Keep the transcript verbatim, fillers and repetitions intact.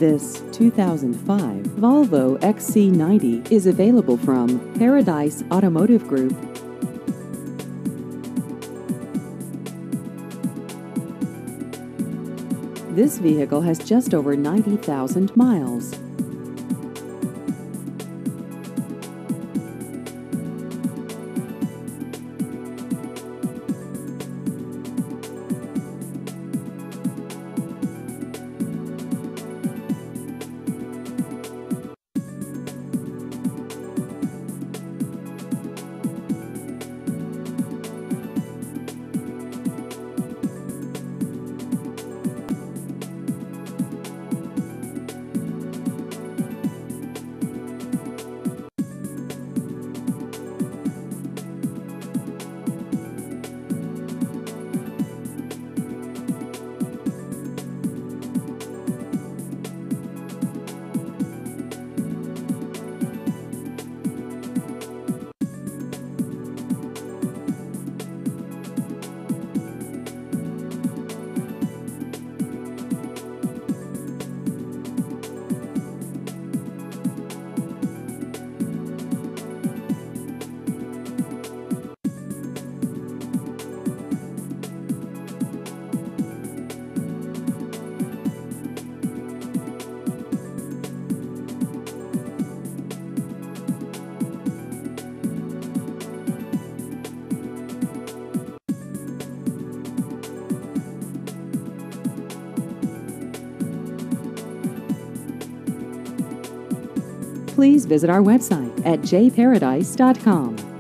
This two thousand five Volvo X C ninety is available from Paradise Automotive Group. This vehicle has just over ninety thousand miles. Please visit our website at j paradise dot com.